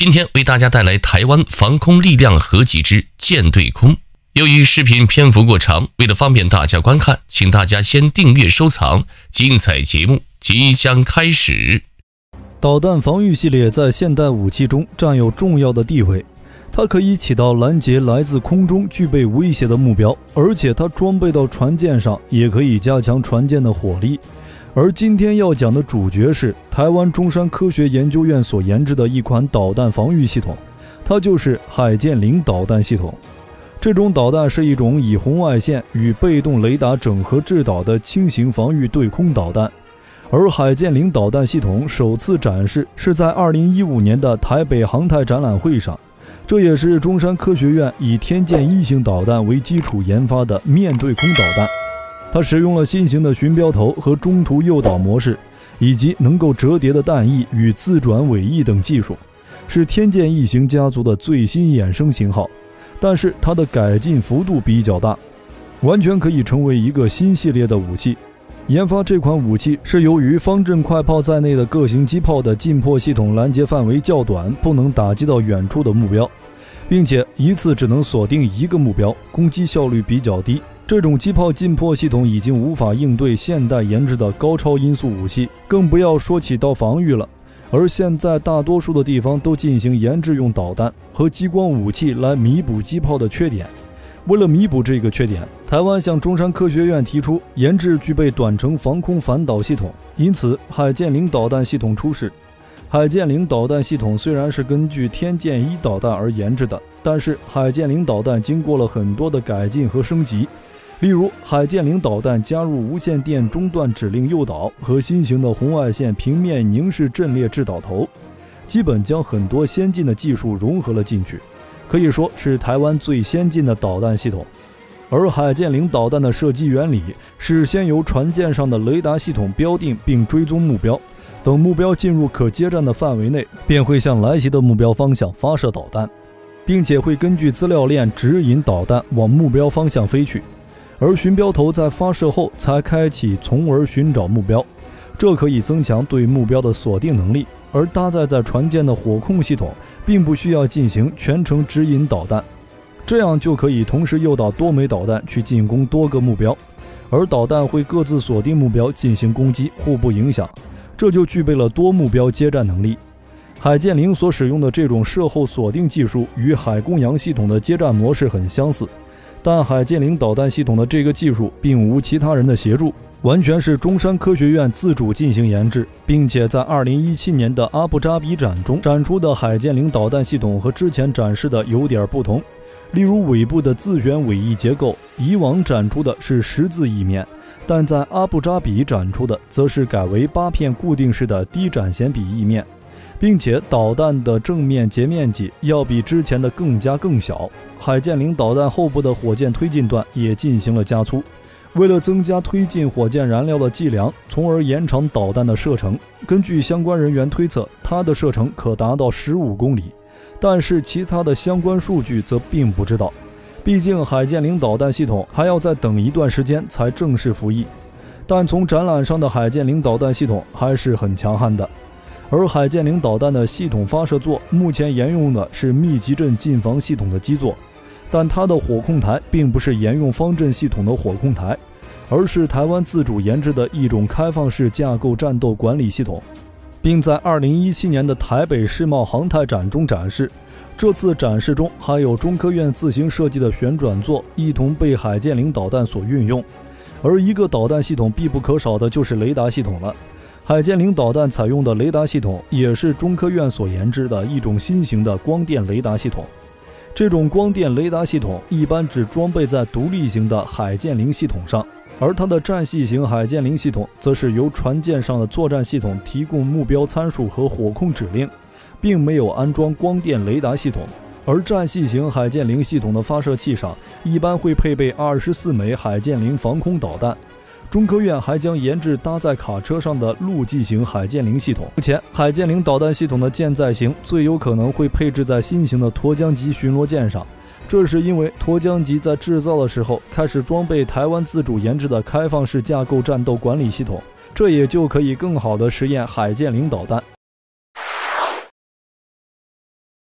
今天为大家带来台湾防空力量合集之舰对空。由于视频篇幅过长，为了方便大家观看，请大家先订阅收藏。精彩节目即将开始。 导弹防御系列在现代武器中占有重要的地位，它可以起到拦截来自空中具备威胁的目标，而且它装备到船舰上也可以加强船舰的火力。而今天要讲的主角是台湾中山科学研究院所研制的一款导弹防御系统，它就是海剑灵导弹系统。这种导弹是一种以红外线与被动雷达整合制导的轻型防御对空导弹。而海剑灵导弹系统首次展示是在2015年的台北航太展览会上，这也是中山科学院以天剑一型导弹为基础研发的面对空导弹。它使用了新型的巡标头和中途诱导模式，以及能够折叠的弹翼与自转尾翼等技术，是天剑一型家族的最新衍生型号。但是它的改进幅度比较大，完全可以成为一个新系列的武器。研发这款武器是由于方阵快炮在内的各型机炮的近迫系统拦截范围较短，不能打击到远处的目标，并且一次只能锁定一个目标，攻击效率比较低。这种机炮近迫系统已经无法应对现代研制的高超音速武器，更不要说起到防御了。而现在大多数的地方都进行研制用导弹和激光武器来弥补机炮的缺点。为了弥补这个缺点，台湾向中山科学院提出研制具备短程防空反导系统，因此海剑灵导弹系统出世。海剑灵导弹系统虽然是根据天剑一导弹而研制的，但是海剑灵导弹经过了很多的改进和升级。例如，海剑灵导弹加入无线电中断指令诱导和新型的红外线平面凝视阵列制导头，基本将很多先进的技术融合了进去，可以说是台湾最先进的导弹系统。而海剑灵导弹的射击原理是先由船舰上的雷达系统标定并追踪目标，等目标进入可接战的范围内，便会向来袭的目标方向发射导弹，并且会根据资料链指引导弹往目标方向飞去。而巡标头在发射后才开启从而寻找目标，这可以增强对目标的锁定能力。而搭载在船舰的火控系统并不需要进行全程指引导弹，这样就可以同时诱导多枚导弹去进攻多个目标，而导弹会各自锁定目标进行攻击，互不影响，这就具备了多目标接战能力。海剑灵所使用的这种射后锁定技术与海公羊系统的接战模式很相似，但海剑灵导弹系统的这个技术并无其他人的协助，完全是中山科学院自主进行研制，并且在2017年的阿布扎比展中展出的海剑灵导弹系统和之前展示的有点不同。例如尾部的自旋尾翼结构，以往展出的是十字翼面，但在阿布扎比展出的则是改为8片固定式的低展弦比翼面，并且导弹的正面截面积要比之前的更小。海剑灵导弹后部的火箭推进段也进行了加粗，为了增加推进火箭燃料的计量，从而延长导弹的射程。根据相关人员推测，它的射程可达到15公里，但是其他的相关数据则并不知道。毕竟海剑灵导弹系统还要再等一段时间才正式服役，但从展览上的海剑灵导弹系统还是很强悍的。而海剑灵导弹的系统发射座目前沿用的是密集阵近防系统的基座，但它的火控台并不是沿用方阵系统的火控台，而是台湾自主研制的一种开放式架构战斗管理系统，并在2017年的台北世贸航太展中展示。这次展示中还有中科院自行设计的旋转座一同被海剑灵导弹所运用。而一个导弹系统必不可少的就是雷达系统了。海剑灵导弹采用的雷达系统也是中科院所研制的一种新型的光电雷达系统。这种光电雷达系统一般只装备在独立型的海剑灵系统上，而它的战系型海剑灵系统则是由船舰上的作战系统提供目标参数和火控指令，并没有安装光电雷达系统。而战系型海剑灵系统的发射器上一般会配备24枚海剑灵防空导弹。中科院还将研制搭载卡车上的陆基型海剑灵系统。目前海剑灵导弹系统的舰载型最有可能会配置在新型的沱江级巡逻舰上，这是因为沱江级在制造的时候开始装备台湾自主研制的开放式架构战斗管理系统，这也就可以更好地实验海剑灵导弹。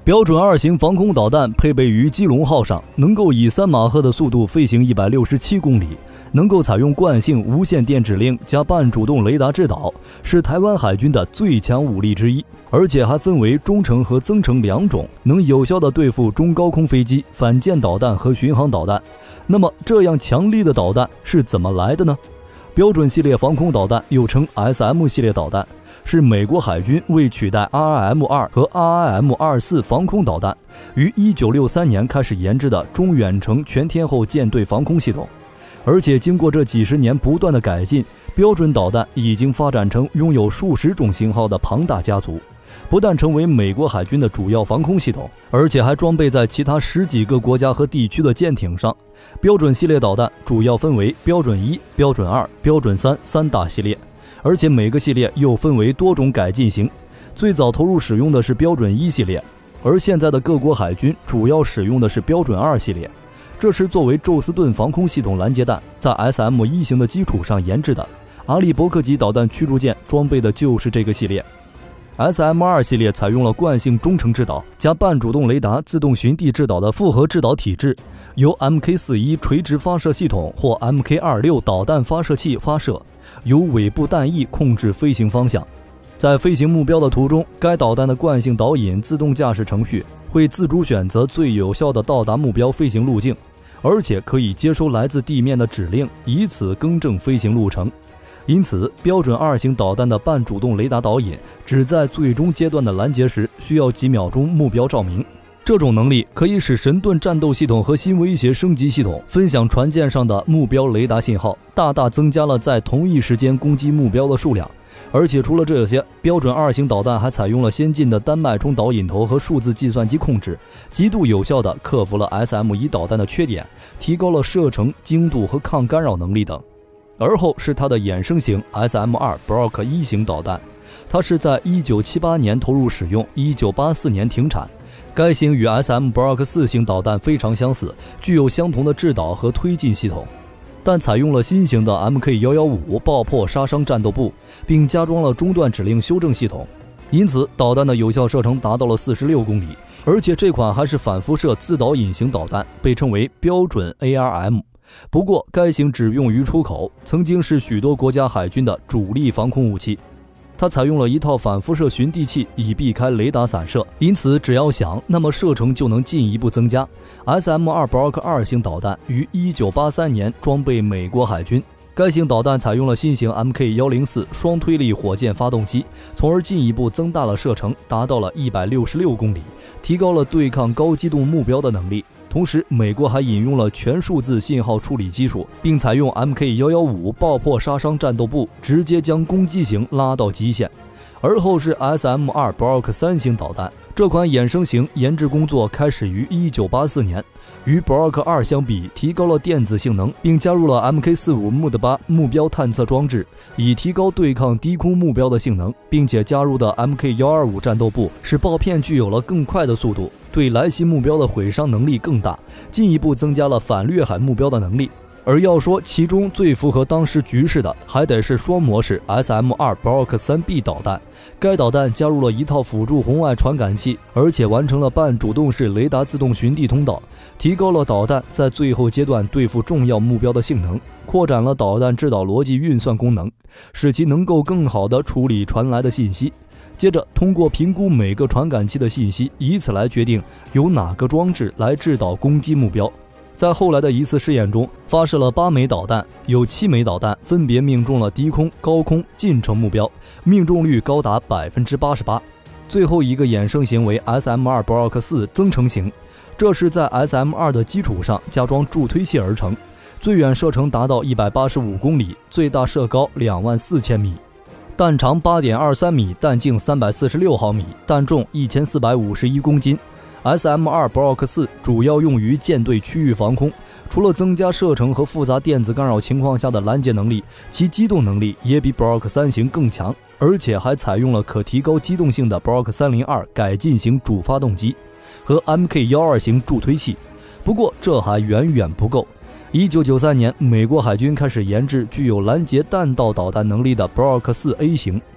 标准2型防空导弹配备于基隆号上，能够以3马赫的速度飞行167公里，能够采用惯性无线电指令加半主动雷达制导，是台湾海军的最强武力之一，而且还分为中程和增程2种，能有效地对付中高空飞机、反舰导弹和巡航导弹。那么这样强力的导弹是怎么来的呢？标准系列防空导弹又称 SM 系列导弹，是美国海军为取代 RRM-2 和 RRM-24 防空导弹，于1963年开始研制的中远程全天候舰队防空系统。而且经过这几十年不断的改进，标准导弹已经发展成拥有数十种型号的庞大家族，不但成为美国海军的主要防空系统，而且还装备在其他10几个国家和地区的舰艇上。标准系列导弹主要分为标准1、标准2、标准3三大系列，而且每个系列又分为多种改进型。最早投入使用的是标准1系列，而现在的各国海军主要使用的是标准2系列。这是作为宙斯盾防空系统拦截弹在 SM-1 型的基础上研制的，阿利伯克级导弹驱逐舰装备的就是这个系列。SM-2 系列采用了惯性中程制导加半主动雷达自动寻地制导的复合制导体制，由 MK41 垂直发射系统或 MK26 导弹发射器发射，由尾部弹翼控制飞行方向。在飞行目标的途中，该导弹的惯性导引自动驾驶程序会自主选择最有效的到达目标飞行路径，而且可以接收来自地面的指令，以此更正飞行路程。因此，标准2型导弹的半主动雷达导引只在最终阶段的拦截时需要几秒钟目标照明。这种能力可以使神盾战斗系统和新威胁升级系统分享船舰上的目标雷达信号，大大增加了在同一时间攻击目标的数量。而且除了这些，标准2型导弹还采用了先进的单脉冲导引头和数字计算机控制，极度有效地克服了 SM-1 导弹的缺点，提高了射程、精度和抗干扰能力等。而后是它的衍生型 SM-2 Block 1型导弹，它是在1978年投入使用，1984年停产。该型与 SM Block 4型导弹非常相似，具有相同的制导和推进系统，但采用了新型的 MK115 爆破杀伤战斗部，并加装了中段指令修正系统，因此导弹的有效射程达到了46公里。而且这款还是反辐射自导引型导弹，被称为标准 ARM。不过该型只用于出口，曾经是许多国家海军的主力防空武器。它采用了一套反辐射寻地器，以避开雷达散射，因此只要想，那么射程就能进一步增加。SM-2 Block 2型导弹于1983年装备美国海军，该型导弹采用了新型 MK104 双推力火箭发动机，从而进一步增大了射程，达到了166公里，提高了对抗高机动目标的能力。同时，美国还引用了全数字信号处理技术，并采用 MK115 爆破杀伤战斗部，直接将攻击型拉到极限。而后是 SM-2 Block 3型导弹，这款衍生型研制工作开始于1984年，与 Block 2相比，提高了电子性能，并加入了 MK45 MUD8 目标探测装置，以提高对抗低空目标的性能，并且加入的 MK125 战斗部使爆片具有了更快的速度，对来袭目标的毁伤能力更大，进一步增加了反掠海目标的能力。而要说其中最符合当时局势的，还得是双模式 SM-2 Block 3B 导弹。该导弹加入了一套辅助红外传感器，而且完成了半主动式雷达自动寻地通道，提高了导弹在最后阶段对付重要目标的性能，扩展了导弹制导逻辑运算功能，使其能够更好地处理传来的信息。接着通过评估每个传感器的信息，以此来决定由哪个装置来制导攻击目标。在后来的一次试验中，发射了8枚导弹，有7枚导弹分别命中了低空、高空、近程目标，命中率高达 88%。最后一个衍生型为 SM-2 Block 4增程型，这是在 SM-2 的基础上加装助推器而成，最远射程达到185公里，最大射高24000米，弹长 8.23 米，弹径346毫米，弹重1451公斤。SM-2 Block 4主要用于舰队区域防空，除了增加射程和复杂电子干扰情况下的拦截能力，其机动能力也比 Block 3型更强，而且还采用了可提高机动性的 Block 302改进型主发动机和 MK12 型助推器。不过这还远远不够。1993年，美国海军开始研制具有拦截弹道导弹能力的 Block 4A 型。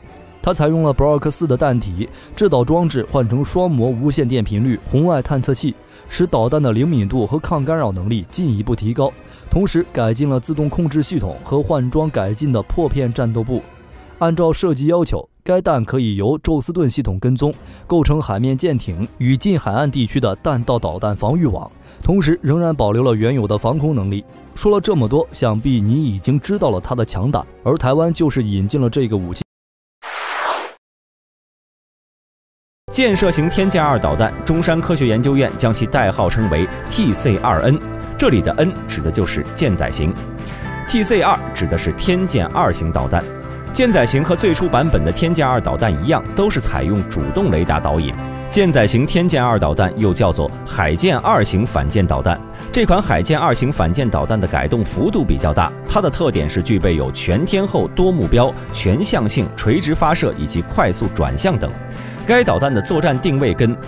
它采用了 Block 4的弹体，制导装置换成双模无线电频率红外探测器，使导弹的灵敏度和抗干扰能力进一步提高，同时改进了自动控制系统和换装改进的破片战斗部。按照设计要求，该弹可以由宙斯盾系统跟踪，构成海面舰艇与近海岸地区的弹道导弹防御网，同时仍然保留了原有的防空能力。说了这么多，想必你已经知道了它的强大，而台湾就是引进了这个武器。 箭射型天剑2导弹，中山科学研究院将其代号称为 TC2N， 这里的 N 指的就是舰载型， TC2 指的是天剑2型导弹。舰载型和最初版本的天剑2导弹一样，都是采用主动雷达导引。舰载型天剑2导弹又叫做海剑2型反舰导弹。这款海剑2型反舰导弹的改动幅度比较大，它的特点是具备有全天候多目标、全向性、垂直发射以及快速转向等。该导弹的作战定位跟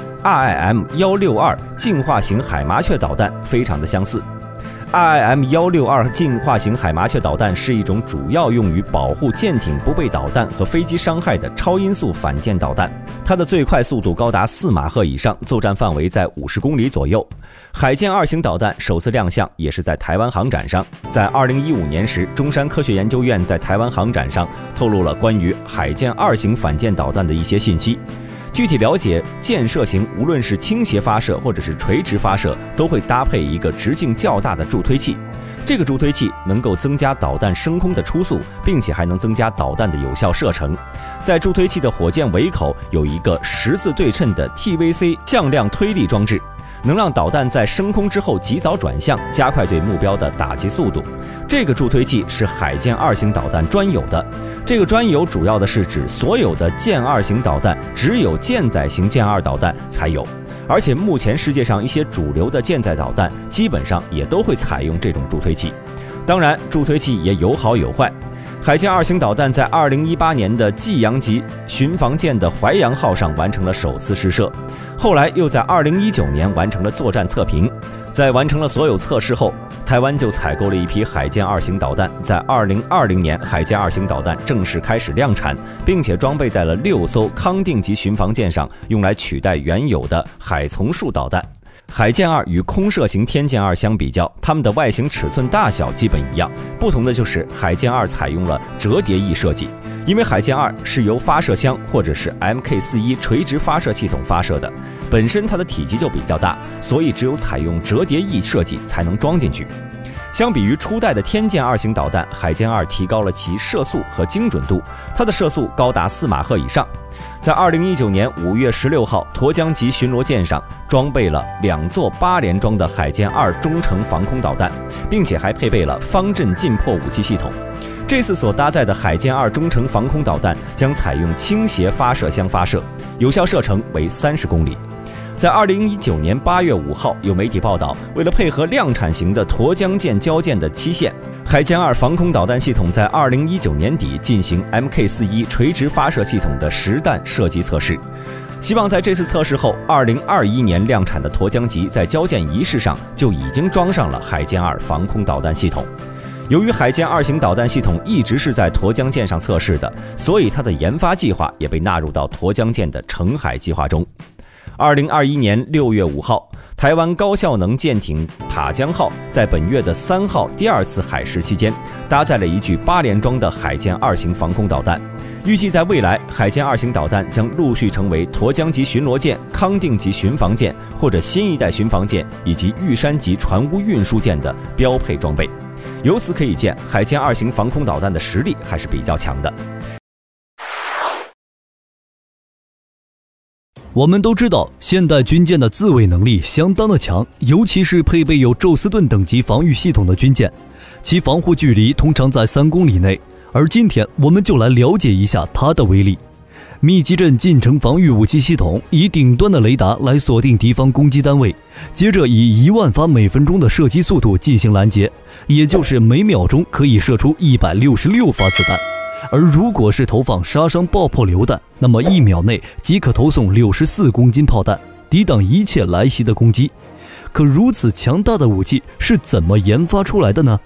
RIM-162 进化型海麻雀导弹非常的相似。RIM-162 进化型海麻雀导弹是一种主要用于保护舰艇不被导弹和飞机伤害的超音速反舰导弹，它的最快速度高达4马赫以上，作战范围在50公里左右。海剑2型导弹首次亮相也是在台湾航展上，在2015年时，中山科学研究院在台湾航展上透露了关于海剑2型反舰导弹的一些信息。具体了解，箭射型无论是倾斜发射或者是垂直发射，都会搭配一个直径较大的助推器。这个助推器能够增加导弹升空的初速，并且还能增加导弹的有效射程。在助推器的火箭尾口有一个十字对称的 TVC 向量推力装置，能让导弹在升空之后及早转向，加快对目标的打击速度。这个助推器是海剑2型导弹专有的。这个专有主要的是指所有的剑2型导弹只有舰载型剑2导弹才有，而且目前世界上一些主流的舰载导弹基本上也都会采用这种助推器。当然，助推器也有好有坏。海剑2型导弹在2018年的济阳级巡防舰的淮阳号上完成了首次试射，后来又在2019年完成了作战测评。在完成了所有测试后，台湾就采购了一批海剑2型导弹，在2020年海剑2型导弹正式开始量产，并且装备在了6艘康定级巡防舰上，用来取代原有的海丛树导弹。海剑2与空射型天剑2相比较，它们的外形尺寸大小基本一样，不同的就是海剑2采用了折叠翼设计。因为海剑2是由发射箱或者是 MK41 垂直发射系统发射的，本身它的体积就比较大，所以只有采用折叠翼设计才能装进去。相比于初代的天剑2型导弹，海剑2提高了其射速和精准度，它的射速高达4马赫以上。在2019年5月16号，沱江级巡逻舰上装备了2座8连装的海剑2中程防空导弹，并且还配备了方阵近迫武器系统。这次所搭载的海剑2中程防空导弹将采用倾斜发射箱发射，有效射程为30公里。在2019年8月5号，有媒体报道，为了配合量产型的沱江舰交舰的期限，海剑2防空导弹系统在2019年底进行 MK41 垂直发射系统的实弹射击测试。希望在这次测试后，2021年量产的沱江级在交舰仪式上就已经装上了海剑2防空导弹系统。由于海剑2型导弹系统一直是在沱江舰上测试的，所以它的研发计划也被纳入到沱江舰的成海计划中。2021年6月5号，台湾高效能舰艇塔江号在本月的3号第2次海试期间，搭载了一具8连装的海剑2型防空导弹。预计在未来，海剑2型导弹将陆续成为沱江级巡逻舰、康定级巡防舰或者新一代巡防舰以及玉山级船坞运输舰的标配装备。由此可以见，海剑2型防空导弹的实力还是比较强的。 我们都知道，现代军舰的自卫能力相当的强，尤其是配备有宙斯盾等级防御系统的军舰，其防护距离通常在3公里内。而今天，我们就来了解一下它的威力。密集阵近程防御武器系统以顶端的雷达来锁定敌方攻击单位，接着以1万发每分钟的射击速度进行拦截，也就是每秒钟可以射出166发子弹。而如果是投放杀伤爆破榴弹，那么1秒内即可投送64公斤炮弹，抵挡一切来袭的攻击。可如此强大的武器是怎么研发出来的呢？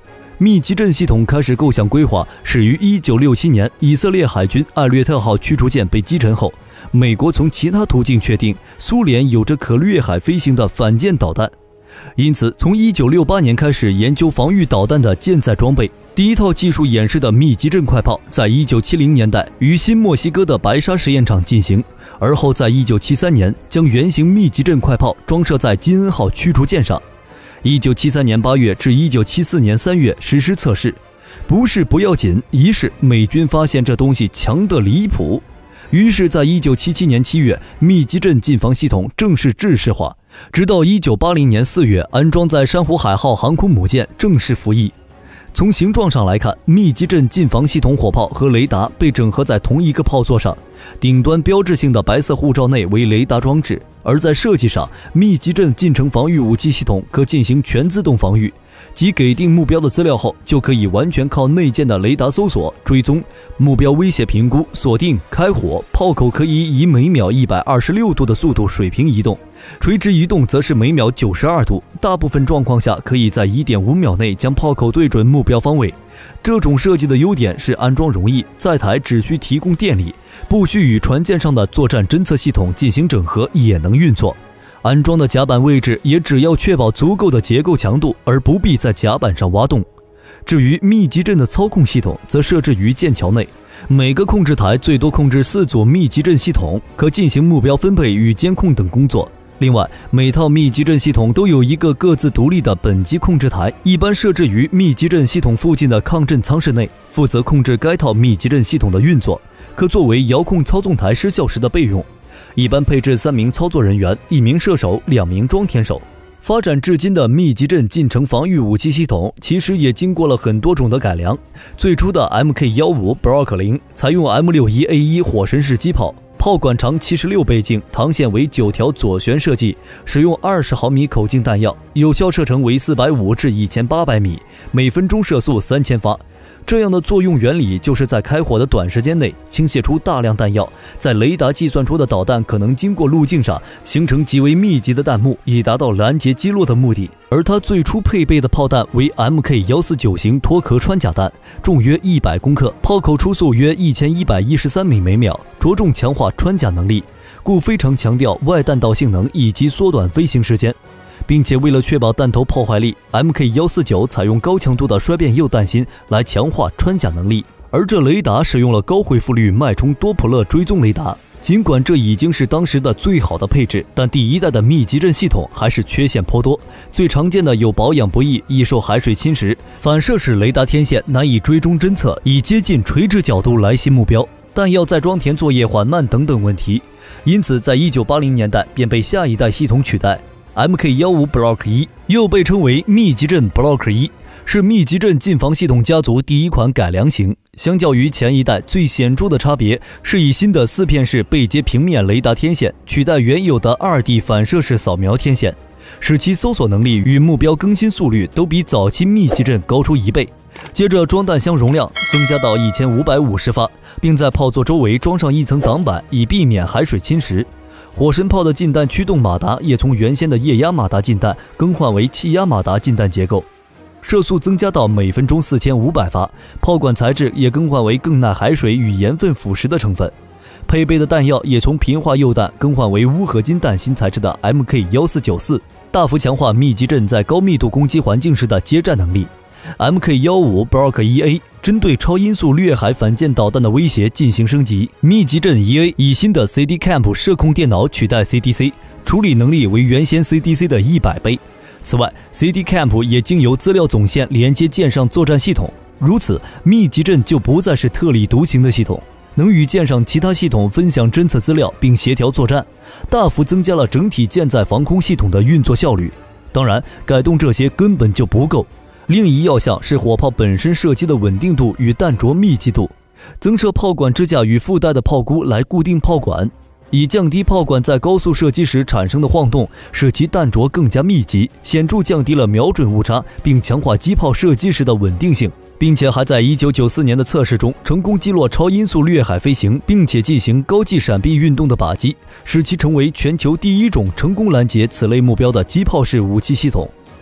密集阵系统开始构想规划始于1967年，以色列海军艾略特号驱逐舰被击沉后，美国从其他途径确定苏联有着可掠海飞行的反舰导弹。因此，从1968年开始研究防御导弹的舰载装备。第一套技术演示的密集阵快炮在1970年代于新墨西哥的白沙实验场进行，而后在1973年将原型密集阵快炮装设在金恩号驱逐舰上。1973年8月至1974年3月实施测试，不是不要紧，一是美军发现这东西强得离谱。于是，在1977年7月，密集阵近防系统正式制式化，直到1980年4月，安装在珊瑚海号航空母舰正式服役。从形状上来看，密集阵近防系统火炮和雷达被整合在同一个炮座上，顶端标志性的白色护罩内为雷达装置。而在设计上，密集阵近程防御武器系统可进行全自动防御，即给定目标的资料后，就可以完全靠内建的雷达搜索、追踪、目标威胁评估、锁定、开火。炮口可以每秒126度的速度水平移动，垂直移动则是每秒92度。大部分状况下可以在1.5秒内将炮口对准目标方位。这种设计的优点是安装容易，载台只需提供电力，不需与船舰上的作战侦测系统进行整合也能运作。安装的甲板位置也只要确保足够的结构强度，而不必在甲板上挖洞。至于密集阵的操控系统，则设置于舰桥内，每个控制台最多控制4组密集阵系统，可进行目标分配与监控等工作。另外，每套密集阵系统都有一个各自独立的本机控制台，一般设置于密集阵系统附近的抗震舱室内，负责控制该套密集阵系统的运作，可作为遥控操纵台失效时的备用。一般配置3名操作人员，1名射手，2名装填手。发展至今的密集阵近程防御武器系统其实也经过了很多种的改良。最初的 Mk15 Block 0采用 M61A1 火神式机炮，炮管长76倍镜，膛线为9条左旋设计，使用20毫米口径弹药，有效射程为450至1800米，每分钟射速3000发。这样的作用原理就是在开火的短时间内倾泻出大量弹药，在雷达计算出的导弹可能经过路径上形成极为密集的弹幕，以达到拦截击落的目的。而它最初配备的炮弹为 Mk149 型脱壳穿甲弹，重约100公克，炮口初速约1113米每秒，着重强化穿甲能力，故非常强调外弹道性能以及缩短飞行时间。并且为了确保弹头破坏力， Mk149 采用高强度的衰变铀弹芯来强化穿甲能力。而这雷达使用了高回复率脉冲多普勒追踪雷达，尽管这已经是当时的最好的配置，但第一代的密集阵系统还是缺陷颇多。最常见的有保养不易、易受海水侵蚀、反射式雷达天线难以追踪侦测，以接近垂直角度来袭目标、弹药再装填作业缓慢等等问题。因此在1980年代便被下一代系统取代。Mk15 Block 1又被称为密集阵 Block 1，是密集阵近防系统家族第一款改良型。相较于前一代，最显著的差别是以新的4片式背接平面雷达天线取代原有的2D 反射式扫描天线，使其搜索能力与目标更新速率都比早期密集阵高出1倍。接着装弹箱容量增加到1550发，并在炮座周围装上一层挡板，以避免海水侵蚀。火神炮的近弹驱动马达也从原先的液压马达近弹更换为气压马达近弹结构，射速增加到每分钟4500发，炮管材质也更换为更耐海水与盐分腐蚀的成分，配备的弹药也从贫化铀弹更换为钨合金弹芯材质的 Mk1494， 大幅强化密集阵在高密度攻击环境时的接战能力。Mk15 Block 1A 针对超音速掠海反舰导弹的威胁进行升级，密集阵 1A 以新的 CD-CAMP 射控电脑取代 CDC， 处理能力为原先 CDC 的100倍。此外 CD-CAMP 也经由资料总线连接舰上作战系统，如此密集阵就不再是特立独行的系统，能与舰上其他系统分享侦测资料并协调作战，大幅增加了整体舰载防空系统的运作效率。当然，改动这些根本就不够。另一要项是火炮本身射击的稳定度与弹着密集度，增设炮管支架与附带的炮箍来固定炮管，以降低炮管在高速射击时产生的晃动，使其弹着更加密集，显著降低了瞄准误差，并强化机炮射击时的稳定性，并且还在1994年的测试中成功击落超音速掠海飞行并且进行高技闪避运动的靶机，使其成为全球第一种成功拦截此类目标的机炮式武器系统。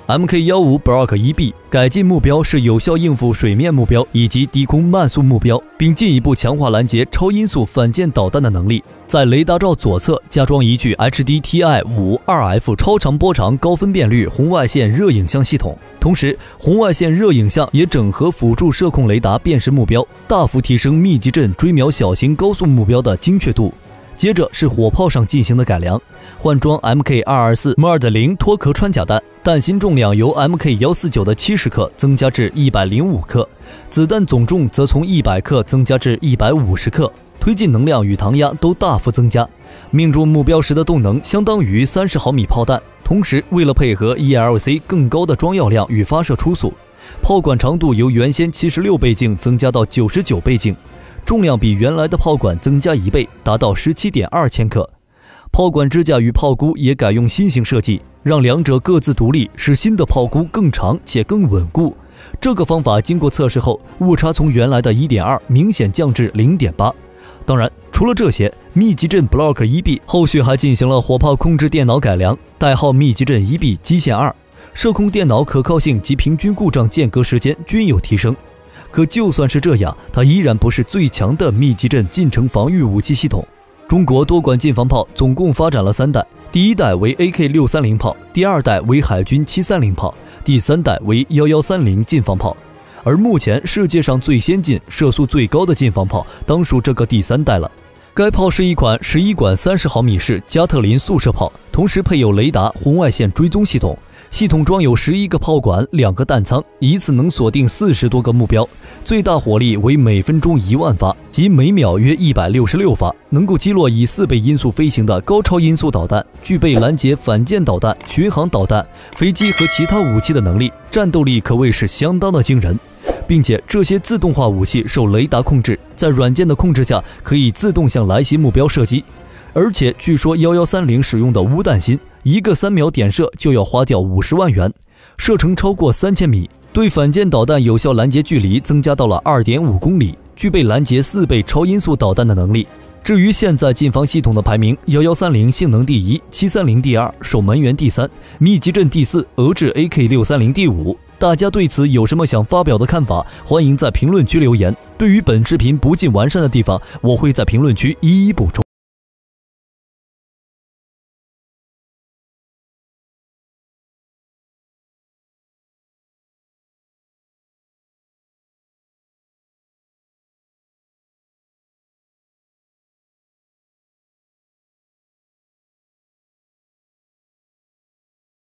MK15 Block 1B 改进目标是有效应付水面目标以及低空慢速目标，并进一步强化拦截超音速反舰导弹的能力。在雷达罩左侧加装一具 HDTI-5 超长波长高分辨率红外线热影像系统，同时红外线热影像也整合辅助射控雷达辨识目标，大幅提升密集阵追瞄小型高速目标的精确度。接着是火炮上进行的改良，换装 MK224 M2.0脱壳穿甲弹，弹芯重量由 MK149 的70克增加至105克，子弹总重则从100克增加至150克，推进能量与膛压都大幅增加，命中目标时的动能相当于30毫米炮弹。同时，为了配合 ELC 更高的装药量与发射初速，炮管长度由原先76倍径增加到99倍径。重量比原来的炮管增加1倍，达到17.2千克。炮管支架与炮箍也改用新型设计，让两者各自独立，使新的炮箍更长且更稳固。这个方法经过测试后，误差从原来的 1.2 明显降至 0.8。当然，除了这些，密集阵 Block 1B 后续还进行了火炮控制电脑改良，代号密集阵 1B 基线2，射控电脑可靠性及平均故障间隔时间均有提升。可就算是这样，它依然不是最强的密集阵近程防御武器系统。中国多管近防炮总共发展了3代，第一代为 AK630 炮，第二代为海军730炮，第三代为1130近防炮。而目前世界上最先进、射速最高的近防炮，当属这个第3代了。该炮是一款11管30毫米式加特林速射炮，同时配有雷达、红外线追踪系统。系统装有11个炮管、2个弹仓，一次能锁定40多个目标，最大火力为每分钟1万发，即每秒约166发，能够击落以4倍音速飞行的高超音速导弹，具备拦截反舰导弹、巡航导弹、飞机和其他武器的能力，战斗力可谓是相当的惊人。并且这些自动化武器受雷达控制，在软件的控制下可以自动向来袭目标射击。而且据说1130使用的钨弹芯，一个3秒点射就要花掉50万元，射程超过3000米，对反舰导弹有效拦截距离增加到了 2.5 公里，具备拦截4倍超音速导弹的能力。至于现在近防系统的排名，1130性能第1，730第2，守门员第3，密集阵第4，俄制 AK630第5。大家对此有什么想发表的看法？欢迎在评论区留言。对于本视频不尽完善的地方，我会在评论区一一补充。